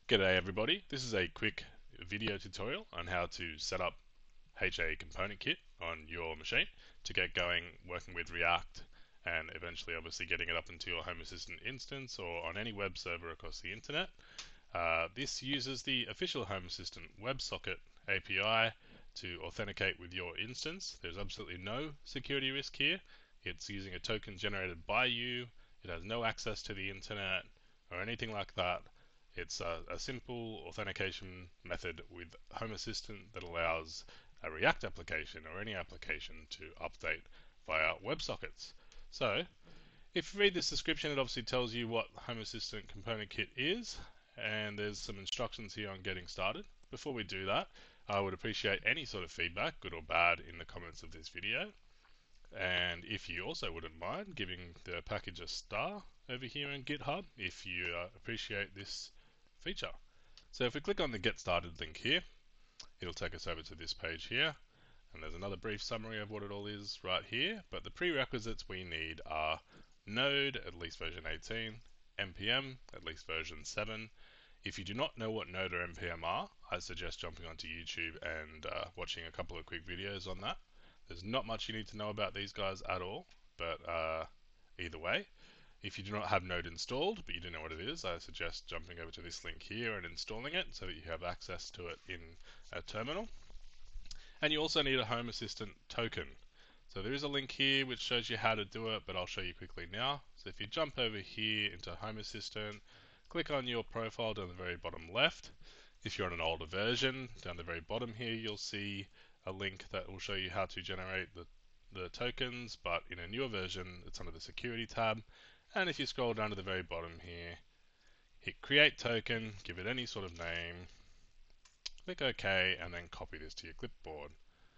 G'day everybody, this is a quick video tutorial on how to set up HA component kit on your machine to get going working with React and eventually obviously getting it up into your Home Assistant instance or on any web server across the internet. This uses the official Home Assistant WebSocket API to authenticate with your instance. There's absolutely no security risk here. It's using a token generated by you. It has no access to the internet or anything like that. It's a simple authentication method with Home Assistant that allows a React application or any application to update via WebSockets. So, if you read this description, it obviously tells you what Home Assistant Component Kit is, and there's some instructions here on getting started. Before we do that, I would appreciate any sort of feedback, good or bad, in the comments of this video. And if you also wouldn't mind giving the package a star over here in GitHub if you appreciate this feature. So if we click on the Get Started link here, it'll take us over to this page here, and there's another brief summary of what it all is right here, but the prerequisites we need are Node, at least version 18, NPM, at least version 7. If you do not know what Node or NPM are, I suggest jumping onto YouTube and watching a couple of quick videos on that. There's not much you need to know about these guys at all, but either way, if you do not have Node installed, but you do know what it is, I suggest jumping over to this link here and installing it so that you have access to it in a terminal. And you also need a Home Assistant token. So there is a link here which shows you how to do it, but I'll show you quickly now. So if you jump over here into Home Assistant, click on your profile down the very bottom left. If you're on an older version, down the very bottom here, you'll see a link that will show you how to generate the tokens, but in a newer version, it's under the Security tab. And if you scroll down to the very bottom here, hit Create Token, give it any sort of name, click OK, and then copy this to your clipboard.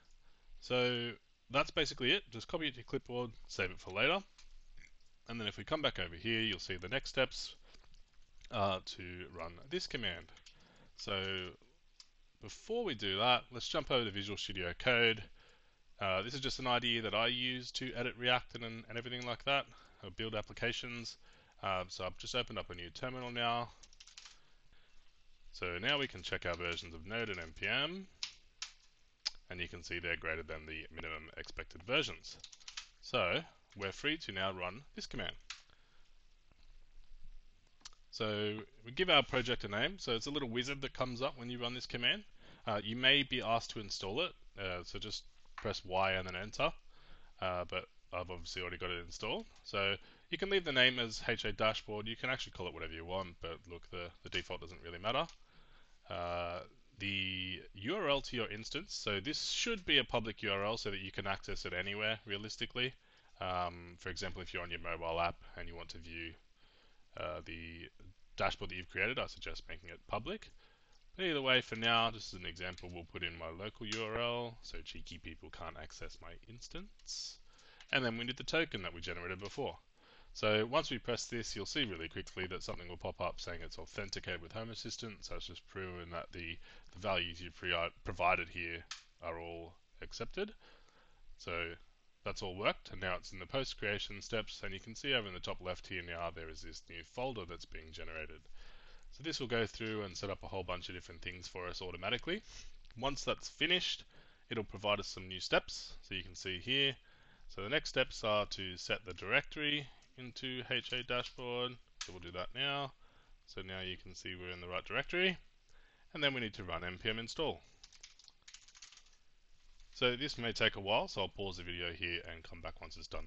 So that's basically it. Just copy it to your clipboard, save it for later. And then if we come back over here, you'll see the next steps are to run this command. So before we do that, let's jump over to Visual Studio Code. This is just an IDE that I use to edit React and everything like that, or build applications. So I've just opened up a new terminal now. So now we can check our versions of Node and NPM, and you can see they're greater than the minimum expected versions. So we're free to now run this command. So we give our project a name. So it's a little wizard that comes up when you run this command. You may be asked to install it, so just press Y and then enter. But I've obviously already got it installed. So you can leave the name as HA Dashboard. You can actually call it whatever you want, but look, the default doesn't really matter. The URL to your instance, so this should be a public URL so that you can access it anywhere realistically. For example, if you're on your mobile app and you want to view the dashboard that you've created, I suggest making it public. But either way, for now, just as an example, we'll put in my local URL so cheeky people can't access my instance. And then we need the token that we generated before. So once we press this, you'll see really quickly that something will pop up saying it's authenticated with Home Assistant. So it's just proving that the values you've provided here are all accepted. So that's all worked, and now it's in the post creation steps, and you can see over in the top left here now there is this new folder that's being generated. So this will go through and set up a whole bunch of different things for us automatically. Once that's finished, it'll provide us some new steps. So you can see here, so the next steps are to set the directory into HA Dashboard. So we'll do that now. So now you can see we're in the right directory. And then we need to run npm install. So this may take a while, so I'll pause the video here and come back once it's done.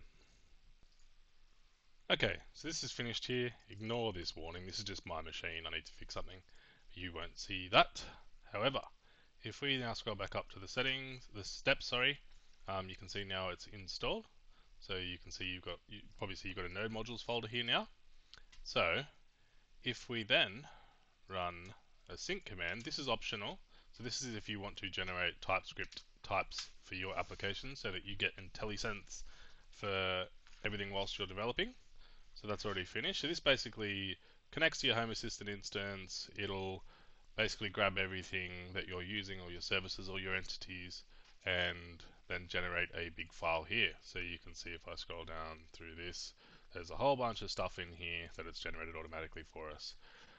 Okay, so this is finished here. Ignore this warning. This is just my machine. I need to fix something. You won't see that. However, if we now scroll back up to the settings, the steps, sorry, you can see now it's installed. So you can see you probably see you've got a node modules folder here now. So if we then run a sync command, this is optional. So this is if you want to generate TypeScript types for your application so that you get IntelliSense for everything whilst you're developing. So that's already finished. So this basically connects to your Home Assistant instance. It'll basically grab everything that you're using, or your services or your entities, and then generate a big file here. So you can see if I scroll down through this, there's a whole bunch of stuff in here that it's generated automatically for us.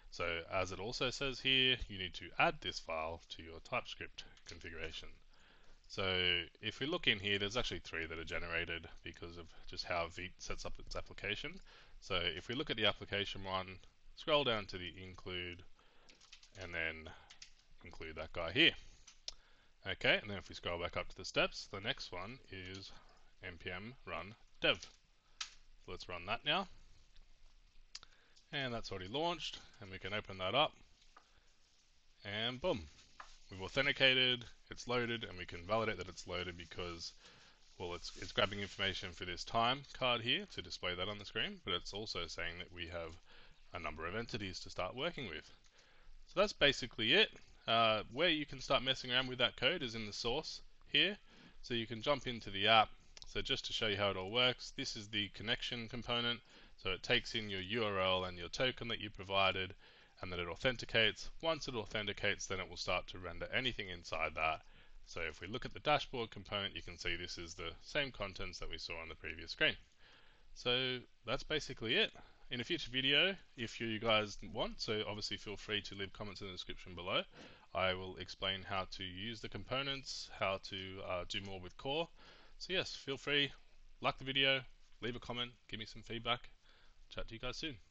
So as it also says here, you need to add this file to your TypeScript configuration. So if we look in here, there's actually 3 that are generated because of just how Vite sets up its application. So if we look at the application one, scroll down to the include, and then include that guy here. Okay, and then if we scroll back up to the steps, the next one is npm run dev. So let's run that now. And that's already launched, and we can open that up, and boom. We've authenticated, it's loaded, and we can validate that it's loaded because, well, it's grabbing information for this time card here to display that on the screen, but it's also saying that we have a number of entities to start working with. So that's basically it. Where you can start messing around with that code is in the source here. So you can jump into the app. So just to show you how it all works, this is the connection component. So it takes in your URL and your token that you provided, and then it authenticates. Once it authenticates, then it will start to render anything inside that. So if we look at the dashboard component, you can see this is the same contents that we saw on the previous screen. So that's basically it. In a future video, if you guys want, so obviously feel free to leave comments in the description below. I will explain how to use the components, how to do more with core. So yes, feel free, like the video, leave a comment, give me some feedback. Chat to you guys soon.